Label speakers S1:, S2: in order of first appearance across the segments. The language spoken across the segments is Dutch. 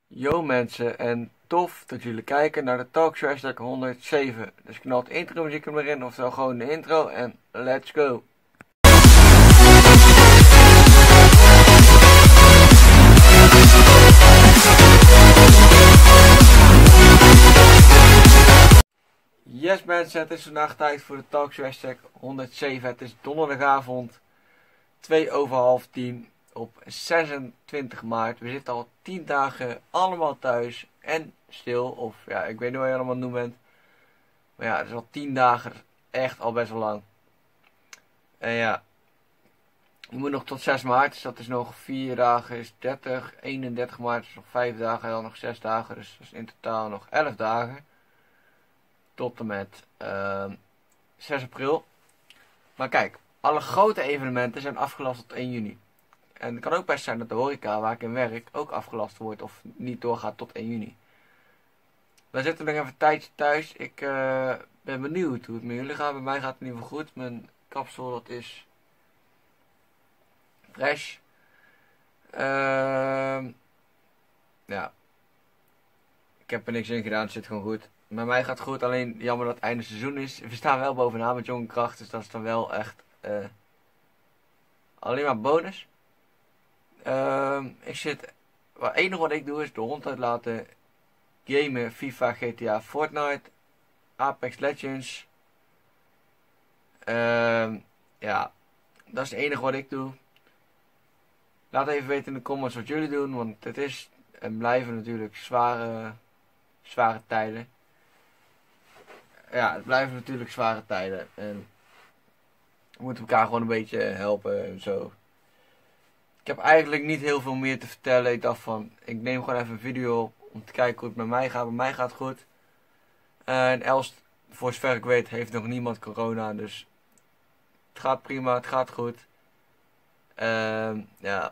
S1: Yo mensen, en tof dat jullie kijken naar de talkshow hashtag 107. Dus knalt intro muziek er maar in, oftewel gewoon de intro en let's go. Yes mensen, het is vandaag tijd voor de talkshow hashtag 107. Het is donderdagavond, 10:02 op 26 maart. We zitten al 10 dagen allemaal thuis en stil. Of ja, ik weet niet wat je allemaal noemt bent. Maar ja, het is al 10 dagen, echt al best wel lang. En ja, je moet nog tot 6 maart, dus dat is nog 4 dagen, is 30. 31 maart is nog 5 dagen en dan nog 6 dagen. Dus dat is in totaal nog 11 dagen. Tot en met 6 april. Maar kijk, alle grote evenementen zijn afgelast tot 1 juni. En het kan ook best zijn dat de horeca waar ik in werk ook afgelast wordt of niet doorgaat tot 1 juni. We zitten nog even een tijdje thuis. Ik ben benieuwd hoe het met jullie gaat. Bij mij gaat het in ieder geval goed. Mijn kapsel dat is fresh. Ja. Ik heb er niks in gedaan, het zit gewoon goed. Bij mij gaat het goed, alleen jammer dat het einde seizoen is. We staan wel bovenaan met jonge kracht, dus dat is dan wel echt alleen maar bonus. Het enige wat ik doe is de hond uitlaten, gamen, FIFA, GTA, Fortnite, Apex Legends. Ja, dat is het enige wat ik doe. Laat even weten in de comments wat jullie doen, want het is en blijven natuurlijk zware tijden. Ja, het blijven natuurlijk zware tijden. En we moeten elkaar gewoon een beetje helpen en zo. Ik heb eigenlijk niet heel veel meer te vertellen. Ik dacht van, ik neem gewoon even een video op om te kijken hoe het met mij gaat. Bij mij gaat het goed. En Elst, voor zover ik weet, heeft nog niemand corona. Dus het gaat prima, het gaat goed. Ja.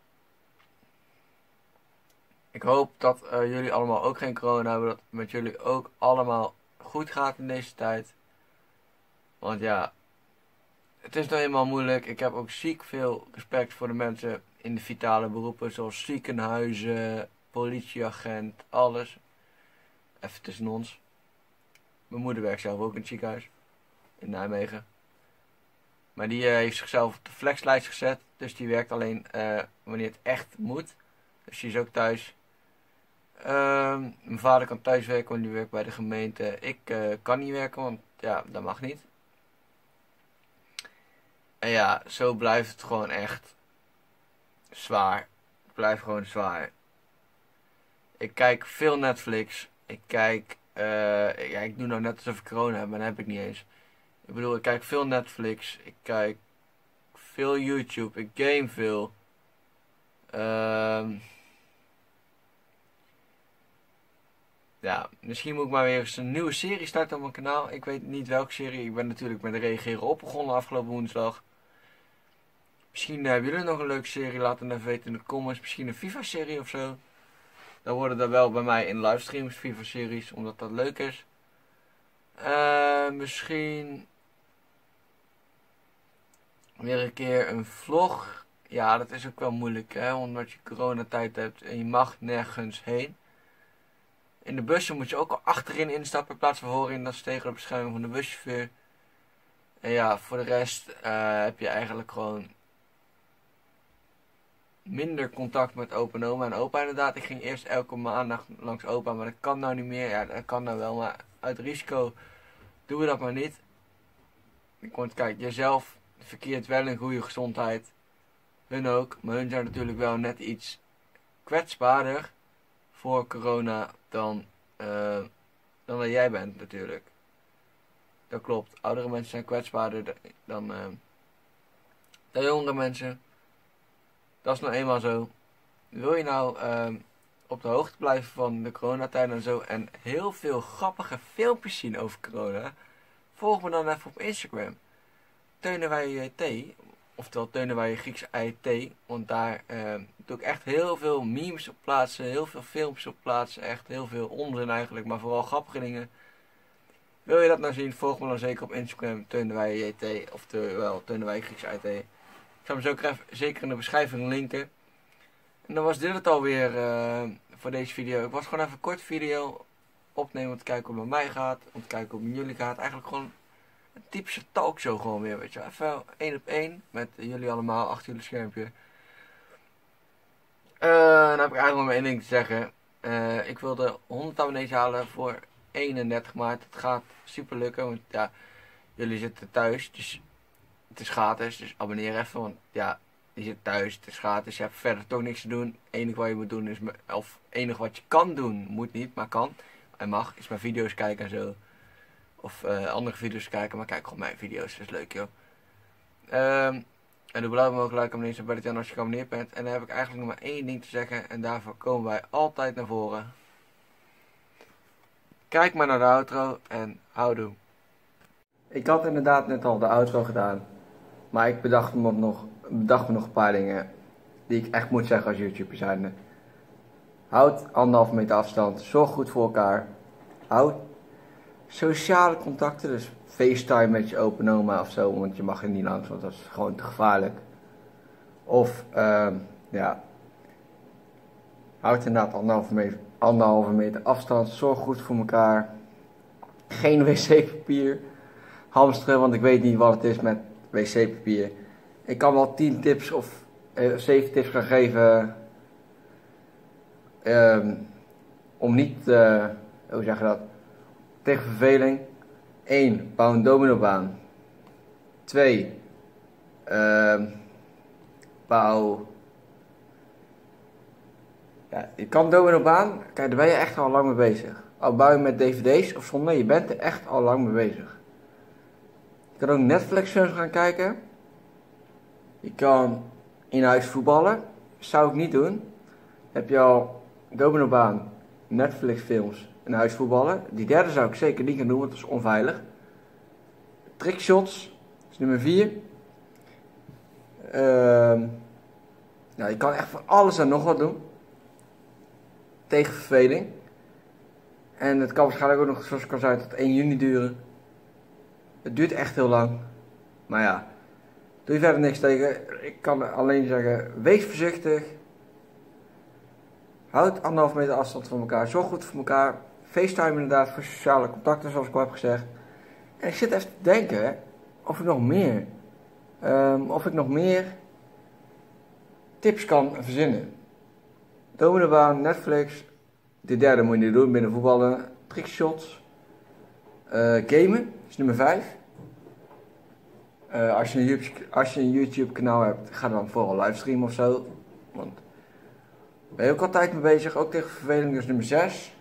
S1: Ik hoop dat jullie allemaal ook geen corona hebben. Dat het met jullie ook allemaal goed gaat in deze tijd. Want ja, het is nou eenmaal moeilijk. Ik heb ook ziek veel respect voor de mensen in de vitale beroepen. Zoals ziekenhuizen, politieagent, alles. Even tussen ons. Mijn moeder werkt zelf ook in het ziekenhuis. In Nijmegen. Maar die heeft zichzelf op de flexlijst gezet. Dus die werkt alleen wanneer het echt moet. Dus die is ook thuis. Mijn vader kan thuis werken, want die werkt bij de gemeente. Ik kan niet werken, want ja, dat mag niet. En ja, zo blijft het gewoon echt zwaar. Het blijft gewoon zwaar. Ik kijk veel Netflix. Ik doe nou net alsof ik corona heb, maar dat heb ik niet eens. Ik bedoel, ik kijk veel Netflix. Ik kijk veel YouTube. Ik game veel. Ja, misschien moet ik maar weer eens een nieuwe serie starten op mijn kanaal. Ik weet niet welke serie. Ik ben natuurlijk met de reageren op begonnen afgelopen woensdag. Misschien hebben jullie nog een leuke serie. Laat het even weten in de comments. Misschien een FIFA-serie of zo. Dan worden er wel bij mij in livestreams FIFA-series. Omdat dat leuk is. Misschien weer een keer een vlog. Ja, dat is ook wel moeilijk, hè. Omdat je coronatijd hebt en je mag nergens heen. In de bussen moet je ook al achterin instappen in plaats van voorin. Dat is tegen de bescherming van de buschauffeur. En ja, voor de rest heb je eigenlijk gewoon minder contact met opa en oma. En opa inderdaad, ik ging eerst elke maandag langs opa, maar dat kan nou niet meer. Ja, dat kan nou wel, maar uit risico doen we dat maar niet. Want kijk, jezelf verkeert wel in goede gezondheid. Hun ook, maar hun zijn natuurlijk wel net iets kwetsbaarder voor corona dan dat jij bent natuurlijk. Dat klopt. Oudere mensen zijn kwetsbaarder dan jongere mensen. Dat is nou eenmaal zo. Wil je nou op de hoogte blijven van de coronatijd en zo en heel veel grappige filmpjes zien over corona, volg me dan even op Instagram. Teunenwijt, oftewel Teunenwijt Grieks IT, want daar doe ik echt heel veel memes op plaatsen, heel veel filmpjes op plaatsen, echt heel veel onzin eigenlijk, maar vooral grappige dingen. Wil je dat nou zien, volg me dan zeker op Instagram, Teunenwijt, oftewel Teunenwijt Grieks IT. Ik zal hem zo zeker in de beschrijving linken. En dan was dit het alweer voor deze video. Ik was gewoon even een korte video opnemen om te kijken hoe het met mij gaat. Om te kijken hoe het met jullie gaat. Eigenlijk gewoon een typische talkshow gewoon weer, weet je. Even 1 op 1 met jullie allemaal achter jullie schermpje. Dan heb ik eigenlijk nog maar één ding te zeggen. Ik wilde 100 abonnees halen voor 31 maart. Het gaat super lukken, want ja, jullie zitten thuis, dus het is gratis. Dus abonneer even, want ja, je zit thuis, het is gratis. Je hebt verder toch niks te doen. Het enige wat je moet doen is, of het enige wat je kan doen, moet niet, maar kan en mag, is mijn video's kijken en zo. Of andere video's kijken, maar kijk gewoon mijn video's, dat is leuk joh. En doe belangrijk mogelijk abonneren bij de channel als je geabonneerd bent. En dan heb ik eigenlijk nog maar één ding te zeggen. En daarvoor komen wij altijd naar voren. Kijk maar naar de outro en houdoe. Ik had inderdaad net al de outro gedaan. Maar ik bedacht me nog een paar dingen die ik echt moet zeggen als YouTuber zijnde. Houd 1,5 meter afstand. Zorg goed voor elkaar. Houd sociale contacten. Dus FaceTime met je open oma of zo. Want je mag er niet langs, want dat is gewoon te gevaarlijk. Of ja. Houd inderdaad 1,5 meter afstand. Zorg goed voor elkaar. Geen wc-papier. Hamsteren, want ik weet niet wat het is met wc-papier. Ik kan wel 10 tips of 7 tips gaan geven. Om niet, hoe zeg je dat? Tegen verveling. 1. Bouw een dominobaan. 2. Bouw. Ja, je kan dominobaan. Kijk, daar ben je echt al lang mee bezig. Al bouw je met dvd's of zonder, je bent er echt al lang mee bezig. Je kan ook Netflix films gaan kijken. Je kan in huis voetballen. Zou ik niet doen. Heb je al dominobaan, Netflix films in huis voetballen. Die derde zou ik zeker niet gaan doen, want dat is onveilig. Trickshots is nummer 4. Nou, je kan echt van alles en nog wat doen. Tegen verveling. En het kan waarschijnlijk ook nog, zoals ik al zei, tot 1 juni duren. Het duurt echt heel lang. Maar ja, doe je verder niks tegen. Ik kan alleen zeggen, wees voorzichtig. Houd 1,5 meter afstand van elkaar. Zorg goed voor elkaar. FaceTime inderdaad voor sociale contacten, zoals ik al heb gezegd. En ik zit even te denken of ik nog meer tips kan verzinnen. Dominobaan, Netflix. De derde moet je niet doen, binnen voetballen. Trickshots. Gamen is nummer 5. Als je een YouTube kanaal hebt, ga dan vooral livestreamen of zo. Want ben je ook altijd mee bezig, ook tegen verveling, dus nummer 6.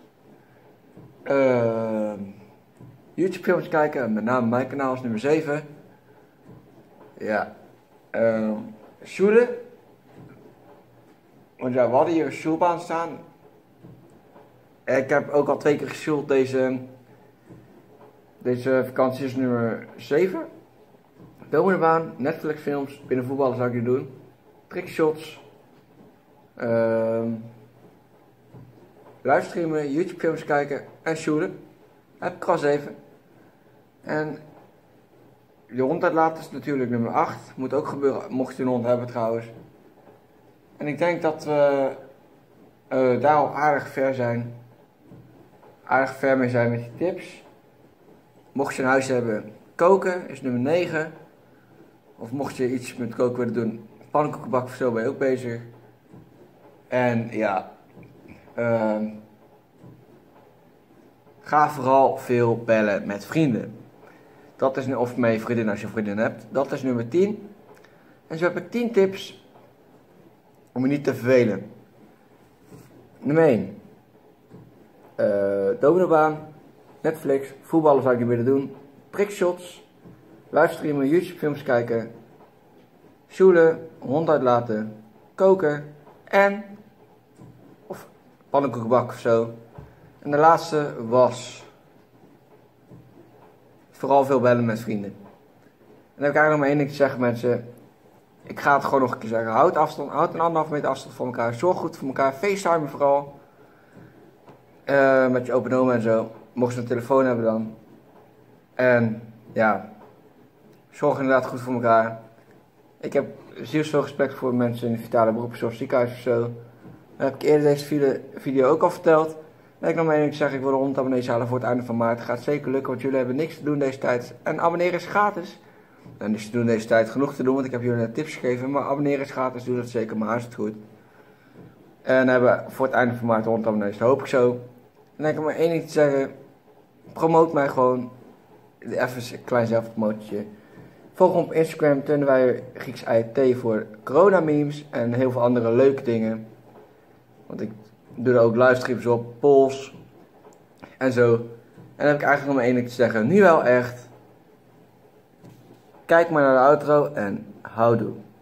S1: YouTube films kijken, met name mijn kanaal is nummer 7. Ja. Sjoelen. Want ja, we hadden hier een sjoelbaan staan. Ik heb ook al 2 keer gesjoeld deze vakantie is nummer 7. Dominobaan, Netflix films, binnen voetballen zou ik die doen. Trickshots. Livestreamen, YouTube films kijken en sjoelen. Heb ik al 7. En je hond uitlaten is natuurlijk nummer 8. Moet ook gebeuren, mocht je een hond hebben trouwens. En ik denk dat we daar al aardig ver mee zijn met die tips. Mocht je een huis hebben, koken is nummer 9. Of mocht je iets met koken willen doen, pannenkoekenbak of zo, ben je ook bezig. En ja, ga vooral veel bellen met vrienden. Dat is, of met je vriendin als je een vriendin hebt. Dat is nummer 10. En zo heb ik 10 tips om je niet te vervelen. Nummer 1. Dominobaan, Netflix, voetballen zou ik niet willen doen. Trickshots, livestreamen, YouTube films kijken. Sjoelen, hond uitlaten, koken en of pannenkoekenbak of zo. En de laatste was vooral veel bellen met vrienden. En dan heb ik eigenlijk nog maar één ding te zeggen, mensen. Ik ga het gewoon nog een keer zeggen. Houd een 1,5 meter afstand van elkaar. Zorg goed voor elkaar. FaceTime vooral. Met je open oma en zo. Mocht je een telefoon hebben dan. En ja, zorg inderdaad goed voor elkaar. Ik heb zeer veel respect voor mensen in de vitale beroepen zoals ziekenhuis of zo. Dat heb ik eerder deze video ook al verteld. En ik nog maar één ding zeggen, ik wil de 100 abonnees halen voor het einde van maart. Het gaat zeker lukken, want jullie hebben niks te doen deze tijd. En abonneren is gratis. En dus doen deze tijd genoeg te doen, want ik heb jullie net tips gegeven. Maar abonneren is gratis, doe dat zeker, maar is het goed. En hebben voor het einde van maart 100 abonnees, dat hoop ik zo. En ik heb maar één ding te zeggen. Promoot mij gewoon. Even een klein zelfpromotietje. Volg me op Instagram, Tunnewijer Grieks IT voor corona memes en heel veel andere leuke dingen. Want ik doe er ook livestreams op, polls en zo. En dan heb ik eigenlijk nog maar één ding te zeggen. Nu wel echt. Kijk maar naar de outro en houdoe.